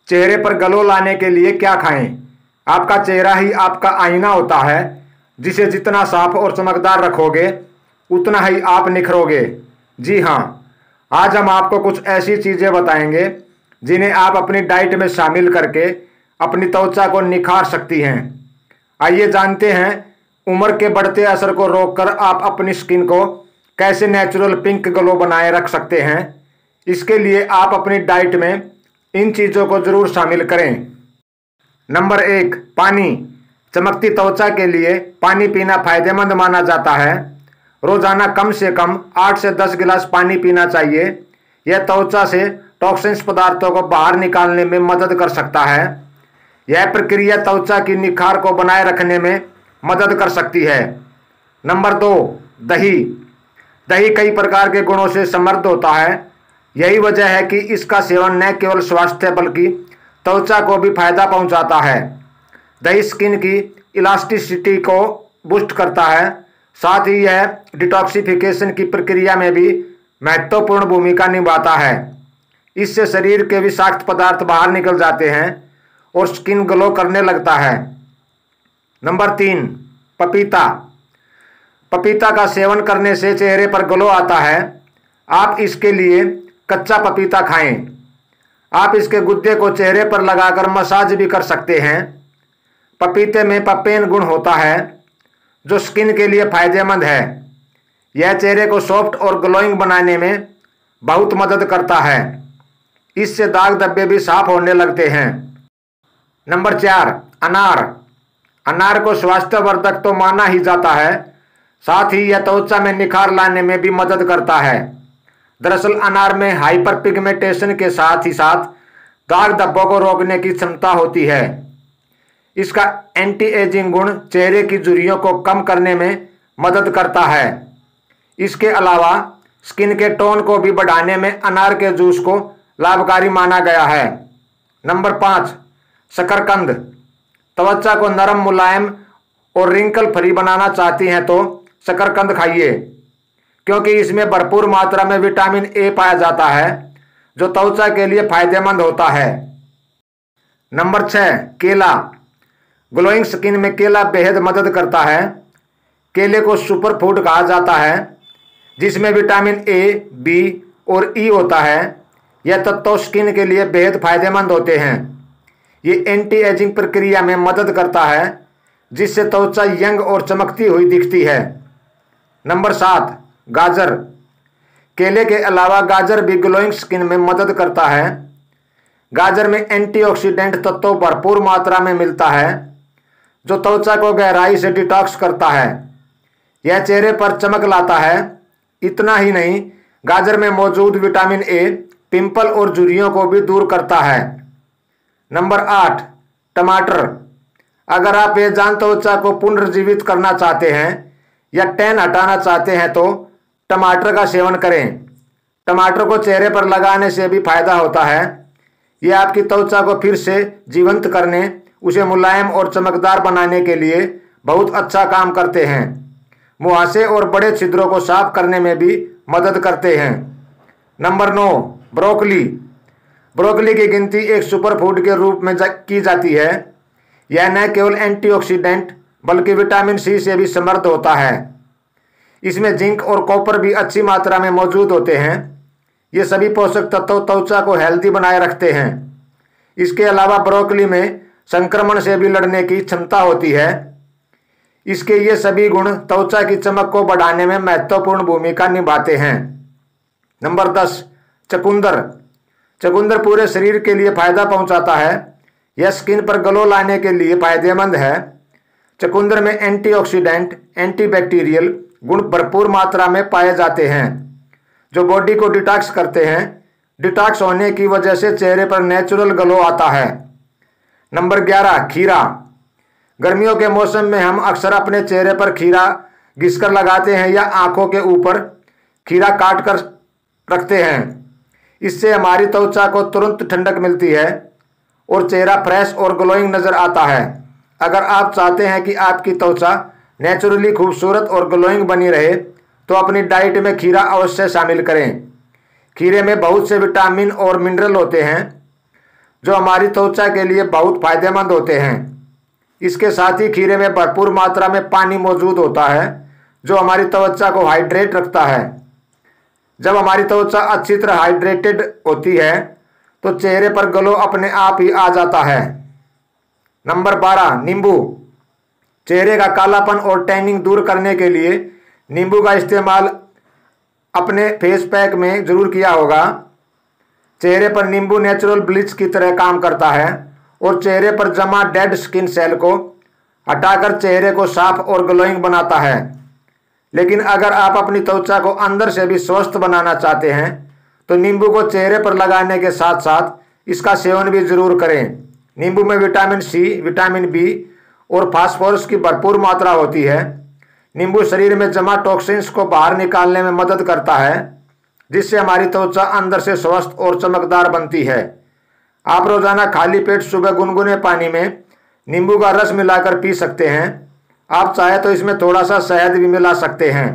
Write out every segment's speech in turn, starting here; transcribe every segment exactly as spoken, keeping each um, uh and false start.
चेहरे पर ग्लो लाने के लिए क्या खाएं? आपका चेहरा ही आपका आईना होता है, जिसे जितना साफ और चमकदार रखोगे उतना ही आप निखरोगे। जी हाँ, आज हम आपको कुछ ऐसी चीज़ें बताएंगे जिन्हें आप अपनी डाइट में शामिल करके अपनी त्वचा को निखार सकती हैं। आइए जानते हैं उम्र के बढ़ते असर को रोककर आप अपनी स्किन को कैसे नेचुरल पिंक ग्लो बनाए रख सकते हैं। इसके लिए आप अपनी डाइट में इन चीज़ों को ज़रूर शामिल करें। नंबर एक, पानी। चमकती त्वचा के लिए पानी पीना फायदेमंद माना जाता है। रोजाना कम से कम आठ से दस गिलास पानी पीना चाहिए। यह त्वचा से टॉक्सिन्स पदार्थों को बाहर निकालने में मदद कर सकता है। यह प्रक्रिया त्वचा की निखार को बनाए रखने में मदद कर सकती है। नंबर दो, दही। दही कई प्रकार के गुणों से समृद्ध होता है। यही वजह है कि इसका सेवन न केवल स्वास्थ्य बल्कि त्वचा को भी फायदा पहुंचाता है। दही स्किन की इलास्टिसिटी को बूस्ट करता है, साथ ही यह डिटॉक्सिफिकेशन की प्रक्रिया में भी महत्वपूर्ण भूमिका निभाता है। इससे शरीर के विषाक्त पदार्थ बाहर निकल जाते हैं और स्किन ग्लो करने लगता है। नंबर तीन, पपीता। पपीता का सेवन करने से चेहरे पर ग्लो आता है। आप इसके लिए कच्चा पपीता खाएं। आप इसके गुद्दे को चेहरे पर लगाकर मसाज भी कर सकते हैं। पपीते में पपेन गुण होता है जो स्किन के लिए फायदेमंद है। यह चेहरे को सॉफ्ट और ग्लोइंग बनाने में बहुत मदद करता है। इससे दाग धब्बे भी साफ होने लगते हैं। नंबर चार, अनार। अनार को स्वास्थ्यवर्धक तो माना ही जाता है, साथ ही यह त्वचा में निखार लाने में भी मदद करता है। दरअसल अनार में हाइपर पिगमेंटेशन के साथ ही साथ दाग धब्बों को रोकने की क्षमता होती है। इसका एंटी एजिंग गुण चेहरे की झुर्रियों को कम करने में मदद करता है। इसके अलावा स्किन के टोन को भी बढ़ाने में अनार के जूस को लाभकारी माना गया है। नंबर पाँच, शकरकंद। त्वचा को नरम, मुलायम और रिंकल फ्री बनाना चाहती हैं तो शकरकंद खाइए, क्योंकि इसमें भरपूर मात्रा में विटामिन ए पाया जाता है जो त्वचा के लिए फायदेमंद होता है। नंबर छः, केला। ग्लोइंग स्किन में केला बेहद मदद करता है। केले को सुपर फूड कहा जाता है, जिसमें विटामिन ए, बी और ई होता है। यह तत्व स्किन के लिए बेहद फायदेमंद होते हैं। ये एंटी एजिंग प्रक्रिया में मदद करता है, जिससे त्वचा यंग और चमकती हुई दिखती है। नंबर सात, गाजर। केले के अलावा गाजर भी ग्लोइंग स्किन में मदद करता है। गाजर में एंटीऑक्सीडेंट तत्व भरपूर मात्रा में मिलता है, जो त्वचा को गहराई से डिटॉक्स करता है। यह चेहरे पर चमक लाता है। इतना ही नहीं, गाजर में मौजूद विटामिन ए पिंपल और झुर्रियों को भी दूर करता है। नंबर आठ, टमाटर। अगर आप बेजान त्वचा को पुनर्जीवित करना चाहते हैं या टैन हटाना चाहते हैं तो टमाटर का सेवन करें। टमाटर को चेहरे पर लगाने से भी फायदा होता है। यह आपकी त्वचा को फिर से जीवंत करने, उसे मुलायम और चमकदार बनाने के लिए बहुत अच्छा काम करते हैं। मुहासे और बड़े छिद्रों को साफ करने में भी मदद करते हैं। नंबर नौ, ब्रोकली। ब्रोकली की गिनती एक सुपरफूड के रूप में जा, की जाती है। यह न केवल एंटीऑक्सीडेंट बल्कि विटामिन सी से भी समृद्ध होता है। इसमें जिंक और कॉपर भी अच्छी मात्रा में मौजूद होते हैं। ये सभी पोषक तत्व त्वचा को हेल्दी बनाए रखते हैं। इसके अलावा ब्रोकली में संक्रमण से भी लड़ने की क्षमता होती है। इसके ये सभी गुण त्वचा की चमक को बढ़ाने में महत्वपूर्ण भूमिका निभाते हैं। नंबर दस, चुकंदर। चुकंदर पूरे शरीर के लिए फायदा पहुंचाता है। यह स्किन पर ग्लो लाने के लिए फायदेमंद है। चुकंदर में एंटीऑक्सीडेंट, एंटीबैक्टीरियल गुण भरपूर मात्रा में पाए जाते हैं, जो बॉडी को डिटॉक्स करते हैं। डिटॉक्स होने की वजह से चेहरे पर नेचुरल ग्लो आता है। नंबर ग्यारह, खीरा। गर्मियों के मौसम में हम अक्सर अपने चेहरे पर खीरा घिसकर लगाते हैं या आंखों के ऊपर खीरा काट कर रखते हैं। इससे हमारी त्वचा को तुरंत ठंडक मिलती है और चेहरा फ्रेश और ग्लोइंग नजर आता है। अगर आप चाहते हैं कि आपकी त्वचा नेचुरली खूबसूरत और ग्लोइंग बनी रहे तो अपनी डाइट में खीरा अवश्य शामिल करें। खीरे में बहुत से विटामिन और मिनरल होते हैं जो हमारी त्वचा के लिए बहुत फायदेमंद होते हैं। इसके साथ ही खीरे में भरपूर मात्रा में पानी मौजूद होता है जो हमारी त्वचा को हाइड्रेट रखता है। जब हमारी त्वचा अच्छी तरह हाइड्रेटेड होती है तो चेहरे पर ग्लो अपने आप ही आ जाता है। नंबर बारह, नींबू। चेहरे का कालापन और टैनिंग दूर करने के लिए नींबू का इस्तेमाल अपने फेस पैक में जरूर किया होगा। चेहरे पर नींबू नेचुरल ब्लीच की तरह काम करता है और चेहरे पर जमा डेड स्किन सेल को हटाकर चेहरे को साफ और ग्लोइंग बनाता है। लेकिन अगर आप अपनी त्वचा को अंदर से भी स्वस्थ बनाना चाहते हैं तो नींबू को चेहरे पर लगाने के साथ साथ इसका सेवन भी जरूर करें। नींबू में विटामिन सी, विटामिन बी और फास्फोरस की भरपूर मात्रा होती है। नींबू शरीर में जमा टॉक्सिन्स को बाहर निकालने में मदद करता है जिससे हमारी त्वचा अंदर से स्वस्थ और चमकदार बनती है। आप रोजाना खाली पेट सुबह गुनगुने पानी में नींबू का रस मिलाकर पी सकते हैं। आप चाहे तो इसमें थोड़ा सा शहद भी मिला सकते हैं।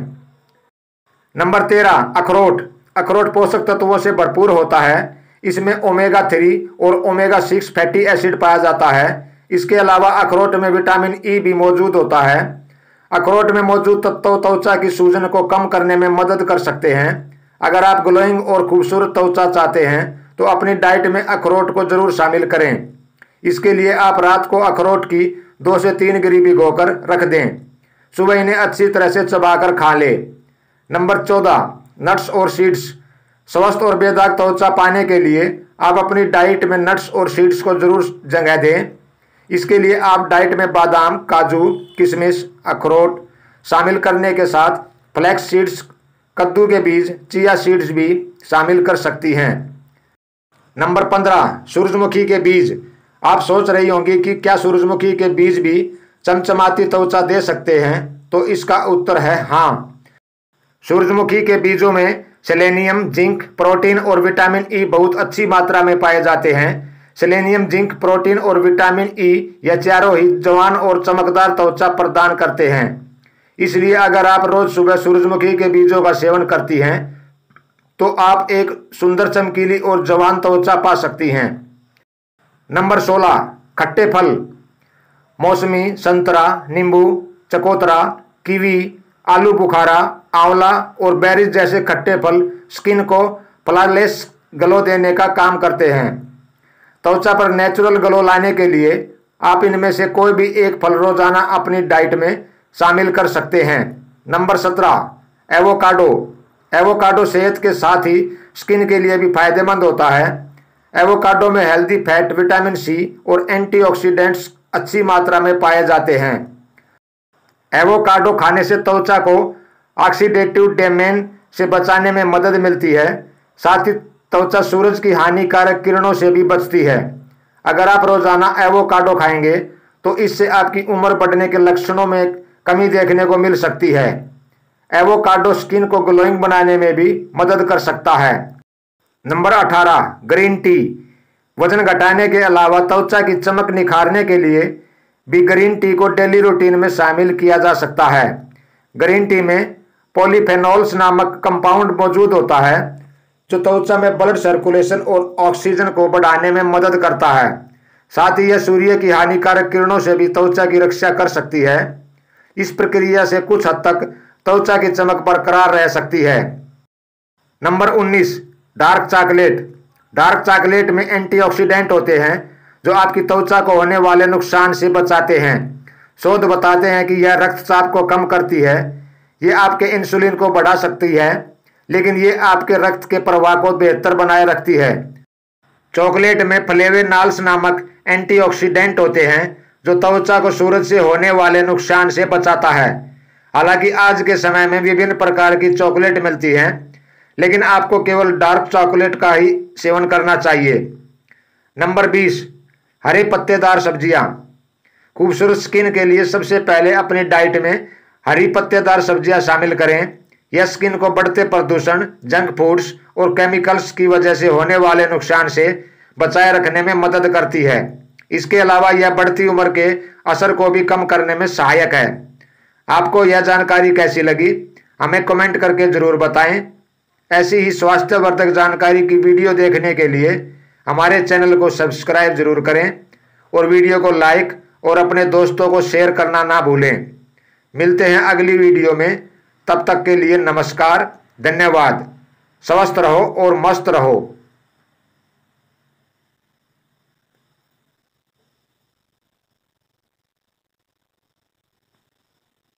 नंबर तेरह, अखरोट। अखरोट पोषक तत्वों से भरपूर होता है। इसमें ओमेगा थ्री और ओमेगा सिक्स फैटी एसिड पाया जाता है। इसके अलावा अखरोट में विटामिन ई भी मौजूद होता है। अखरोट में मौजूद तत्व त्वचा की सूजन को कम करने में मदद कर सकते हैं। अगर आप ग्लोइंग और खूबसूरत त्वचा चाहते हैं तो अपनी डाइट में अखरोट को जरूर शामिल करें। इसके लिए आप रात को अखरोट की दो से तीन गिरी भिगोकर रख दें। सुबह इन्हें अच्छी तरह से चबाकर खा लें। नंबर चौदह, नट्स और सीड्स। स्वस्थ और बेदाग त्वचा पाने के लिए आप अपनी डाइट में नट्स और सीड्स को जरूर जगह दें। इसके लिए आप डाइट में बादाम, काजू, किशमिश, अखरोट शामिल करने के साथ फ्लैक्स सीड्स, कद्दू के बीज, चिया सीड्स भी शामिल कर सकती हैं। नंबर पंद्रह, सूरजमुखी के बीज। आप सोच रही होंगी कि क्या सूरजमुखी के बीज भी चमचमाती त्वचा दे सकते हैं, तो इसका उत्तर है हाँ। सूरजमुखी के बीजों में सेलेनियम, जिंक, प्रोटीन और विटामिन ई बहुत अच्छी मात्रा में पाए जाते हैं। सेलेनियम, जिंक, प्रोटीन और विटामिन ई यह चारों ही जवान और चमकदार त्वचा प्रदान करते हैं। इसलिए अगर आप रोज सुबह सूरजमुखी के बीजों का सेवन करती हैं तो आप एक सुंदर, चमकीली और जवान त्वचा पा सकती हैं। नंबर सोलह, खट्टे फल। मौसमी, संतरा, नींबू, चकोतरा, कीवी, आलू बुखारा, आंवला और बेरीज जैसे खट्टे फल स्किन को फ्लॉलेस ग्लो देने का काम करते हैं। त्वचा पर नेचुरल ग्लो लाने के लिए आप इनमें से कोई भी एक फल रोजाना अपनी डाइट में शामिल कर सकते हैं। नंबर सत्रह, एवोकाडो। एवोकाडो सेहत के साथ ही स्किन के लिए भी फायदेमंद होता है। एवोकाडो में हेल्दी फैट, विटामिन सी और एंटीऑक्सीडेंट्स अच्छी मात्रा में पाए जाते हैं। एवोकाडो खाने से त्वचा को ऑक्सीडेटिव डैमेज से बचाने में मदद मिलती है। साथ ही त्वचा सूरज की हानिकारक किरणों से भी बचती है। अगर आप रोजाना एवोकाडो खाएंगे तो इससे आपकी उम्र बढ़ने के लक्षणों में कमी देखने को मिल सकती है। एवोकाडो स्किन को ग्लोइंग बनाने में भी मदद कर सकता है। नंबर अठारह, ग्रीन टी। वजन घटाने के अलावा त्वचा की चमक निखारने के लिए भी ग्रीन टी को डेली रूटीन में शामिल किया जा सकता है। ग्रीन टी में पॉलीफेनॉल्स नामक कंपाउंड मौजूद होता है जो त्वचा में ब्लड सर्कुलेशन और ऑक्सीजन को बढ़ाने में मदद करता है। साथ ही यह सूर्य की हानिकारक किरणों से भी त्वचा की रक्षा कर सकती है। इस प्रक्रिया से कुछ हद तक त्वचा की चमक बरकरार रह सकती है। नंबर उन्नीस, डार्क चॉकलेट। डार्क चॉकलेट में एंटीऑक्सीडेंट होते हैं जो आपकी त्वचा को होने वाले नुकसान से बचाते हैं। शोध बताते हैं कि यह रक्तचाप को कम करती है, ये आपके इंसुलिन को बढ़ा सकती है, लेकिन ये आपके रक्त के प्रवाह को बेहतर बनाए रखती है। चॉकलेट में फ्लेवोनॉल्स नामक एंटीऑक्सीडेंट होते हैं जो त्वचा को सूरज से होने वाले नुकसान से बचाता है। हालांकि आज के समय में विभिन्न प्रकार की चॉकलेट मिलती हैं, लेकिन आपको केवल डार्क चॉकलेट का ही सेवन करना चाहिए। नंबर बीस, हरे पत्तेदार सब्जियां। खूबसूरत स्किन के लिए सबसे पहले अपनी डाइट में हरी पत्तेदार सब्जियां शामिल करें। यह स्किन को बढ़ते प्रदूषण, जंक फूड्स और केमिकल्स की वजह से होने वाले नुकसान से बचाए रखने में मदद करती है। इसके अलावा यह बढ़ती उम्र के असर को भी कम करने में सहायक है। आपको यह जानकारी कैसी लगी हमें कमेंट करके जरूर बताएं। ऐसी ही स्वास्थ्यवर्धक जानकारी की वीडियो देखने के लिए हमारे चैनल को सब्सक्राइब जरूर करें और वीडियो को लाइक और अपने दोस्तों को शेयर करना ना भूलें। मिलते हैं अगली वीडियो में, तब तक के लिए नमस्कार, धन्यवाद। स्वस्थ रहो और मस्त रहो।